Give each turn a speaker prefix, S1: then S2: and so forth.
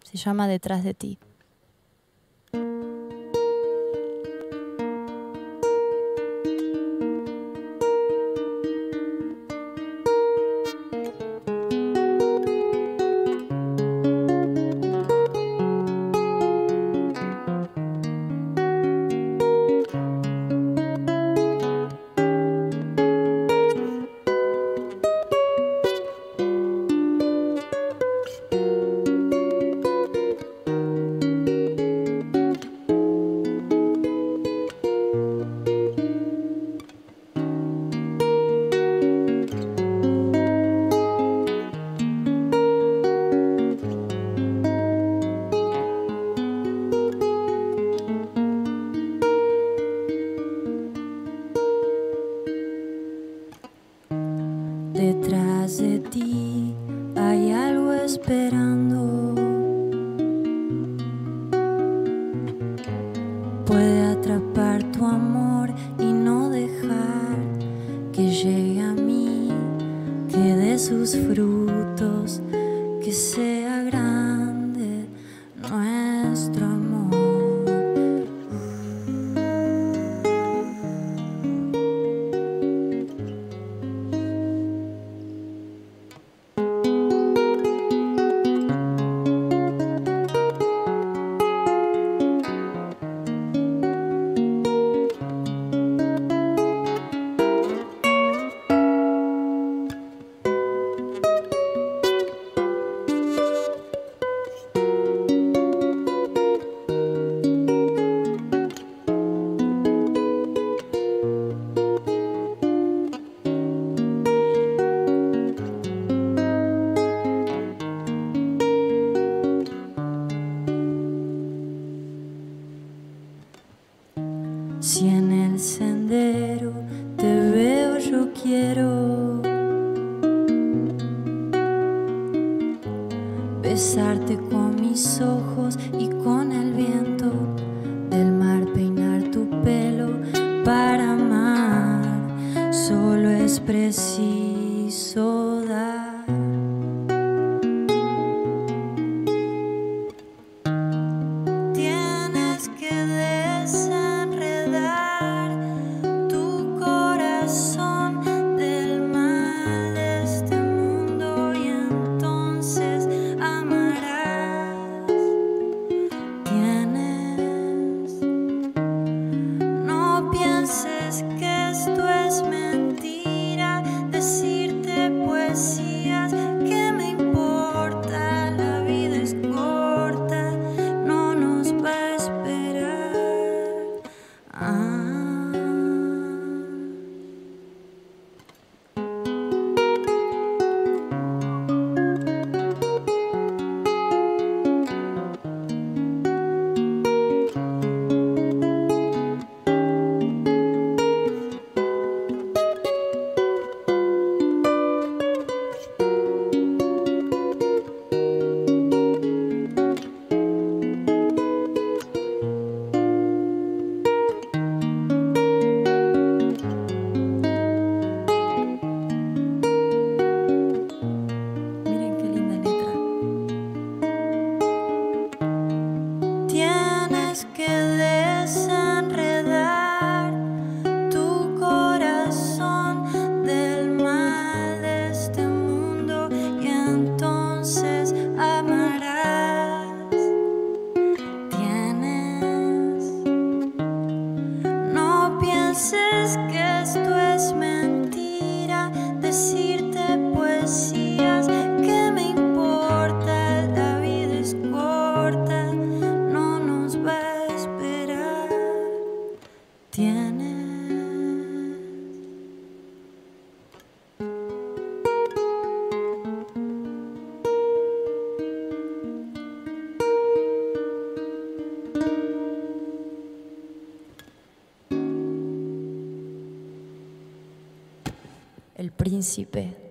S1: Se llama Detrás de ti. Detrás de ti hay algo esperando. Puede atrapar tu amor y no dejar que llegue a mí, que dé sus frutos, que sea grande nuestro amor. Si en el sendero te veo, yo quiero besarte con mis ojos y con el viento del mar peinar tu pelo. Para amar solo es preciso dar. Tienes que desenredar tu corazón del mal de este mundo y entonces amarás. No pienses que esto es mentira, decirte poesías, ¿qué me importa? La vida es corta, no nos va a esperar. Miren qué linda letra. Tienes que desenredar tu corazón del mal de este mundo y entonces amarás. No pienses que esto es mentira, decirte poesías, ¿qué me importa? La vida es corta, no nos va a esperar. El príncipe